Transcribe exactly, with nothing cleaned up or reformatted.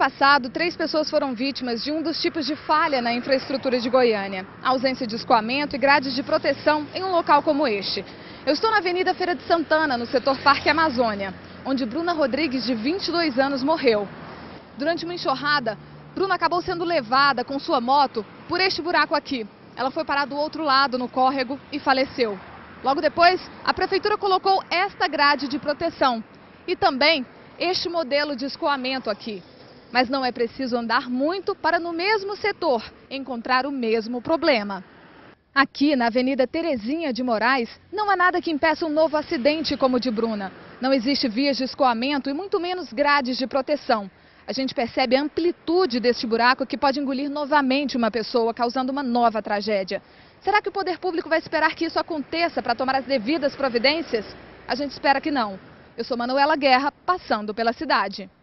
passado, três pessoas foram vítimas de um dos tipos de falha na infraestrutura de Goiânia. A ausência de escoamento e grades de proteção em um local como este. Eu estou na Avenida Feira de Santana, no setor Parque Amazônia, onde Bruna Rodrigues, de vinte e dois anos, morreu. Durante uma enxurrada, Bruna acabou sendo levada com sua moto por este buraco aqui. Ela foi parar do outro lado, no córrego, e faleceu. Logo depois, a prefeitura colocou esta grade de proteção e também este modelo de escoamento aqui. Mas não é preciso andar muito para, no mesmo setor, encontrar o mesmo problema. Aqui, na Avenida Terezinha de Moraes, não há nada que impeça um novo acidente como o de Bruna. Não existe vias de escoamento e muito menos grades de proteção. A gente percebe a amplitude deste buraco que pode engolir novamente uma pessoa, causando uma nova tragédia. Será que o poder público vai esperar que isso aconteça para tomar as devidas providências? A gente espera que não. Eu sou Manuela Guerra, passando pela cidade.